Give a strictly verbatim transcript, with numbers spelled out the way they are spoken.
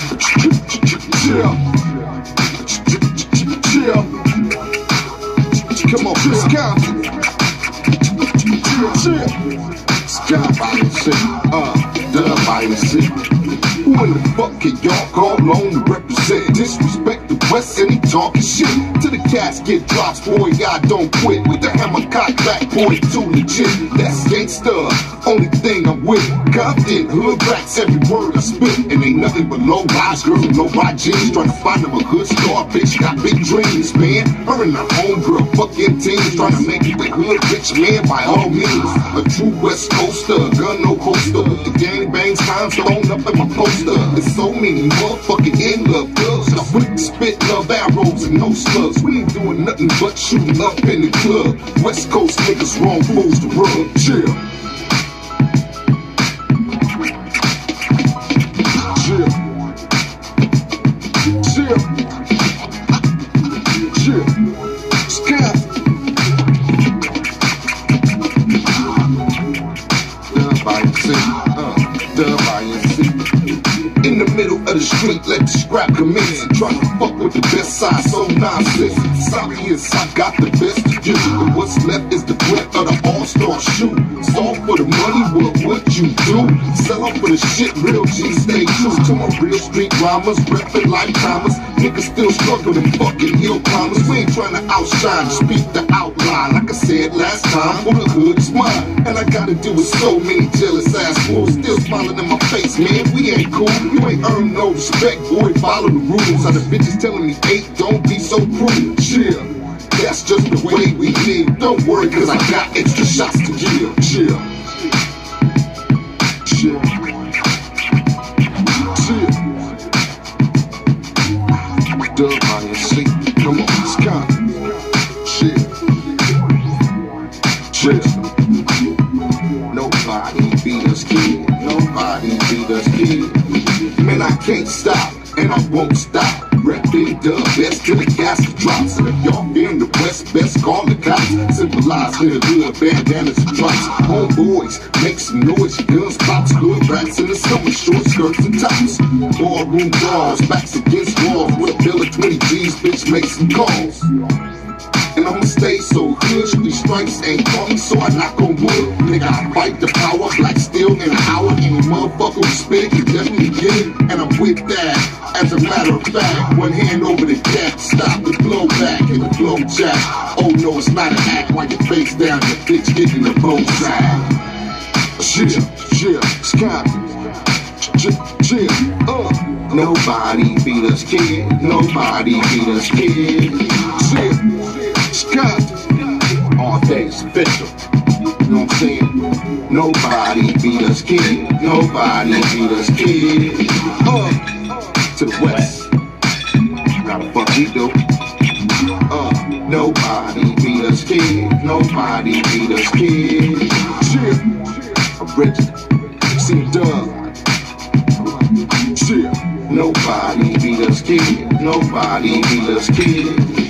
Chill. Chill. Come on, Wisconsin. Chill. Sky by the city. Uh, done by the city. Who in the fuck can y'all call on to represent? Disrespect the West and he talking shit. Till the casket drops, boy, I don't quit. With the hammer cocked back, boy, too legit. That's gangsta, only thing I'm with. Confident, hood rats, every word I spit. And ain't nothing but low rise, girls with low ride jeans. Trying to find them a good star, bitch, got big dreams, man. Her and her homegirl, fucking teams. Trying to make it the hood rich man by all means. A true West Coaster, gun no holster. With the gangbangs, times thrown up in my poster. There's so many motherfucking in love thugs. I wouldn't spit love arrows and no slugs. We ain't doing nothing but shooting up in the club. West Coast niggas wrong fools to rub. Chill. Chill. Chill. Chill. Sky. Done by the city. Uh, done by the city. In the middle of the street, let the scrap commence. Trying to fuck with the best side, so nonsense. Sorry is I got the best to do, and what's left is the flip of the all-star shoe. Sold for the money, what would you do? Sell off for the shit, real G, stay true to my real street rhymers, reppin' lifetimers. Niggas still struggling, fucking hill climbers. We ain't trying to outshine, speak the outline. Like I said last time, for the hood is mine. And I gotta do with so many jealous ass fools. Still smiling in my face, man, we ain't cool. You ain't earned no respect, boy, follow the rules. How the bitches telling me, hey, don't be so cruel. Chill, that's just the way we live. Don't worry, cause I got extra shots to give. Chill. Chill. Chill. Dub by your seat. Come on, Scott. Chill. Chill. Nobody beat us, kid. Nobody beat us, kid. Man, I can't stop, and I won't stop. Reppin' the best till the gas drops. And if y'all in the West, best call the cops. Symbolize in the hood, bandanas and drops. Homeboys, make some noise, guns pops. Hood rats in the summer, short skirts and tops. Ballroom brawls, backs against walls. With a bill of twenty G's, bitch, make some calls. And I'ma stay so hood, these strikes ain't coming, so I knock on wood. Nigga, I fight the power, black steel in an hour. Any motherfucker who spit it can definitely get it. And I'm with that, as a matter of fact. One hand over the gap, stop the blowback and the blow jack. Oh no, it's not an act, while your face down, your bitch getting the bow side. Chill, chill, Scott. Chill, chill, uh. Nobody beat us, kid. Nobody beat us, kid. Chill. Scott, all things official. You know what I'm saying? Nobody beat us, kid. Nobody beat us, kid. Uh, to the West. How the fuck we do? Uh, nobody beat us, kid. Nobody beat us, kid. Chill. Original. See done. Chill. Nobody beat us, kid. Nobody beat us, kid.